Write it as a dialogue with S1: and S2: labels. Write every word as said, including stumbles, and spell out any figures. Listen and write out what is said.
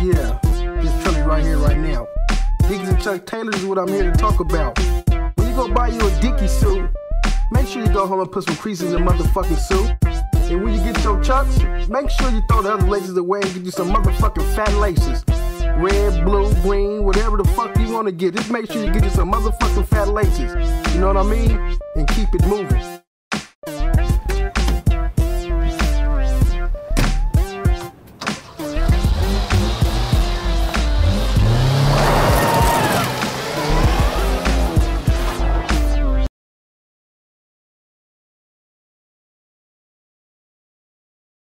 S1: Yeah, just Trealie right here, right now. Dickies and Chuck Taylors is what I'm here to talk about. When you go buy you a Dickie suit, make sure you go home and put some creases in the motherfucking suit. And when you get your Chucks, make sure you throw the other laces away and get you some motherfucking fat laces. Red, blue, green, whatever the fuck you want to get. Just make sure you get you some motherfucking fat laces. You know what I mean? And keep it moving.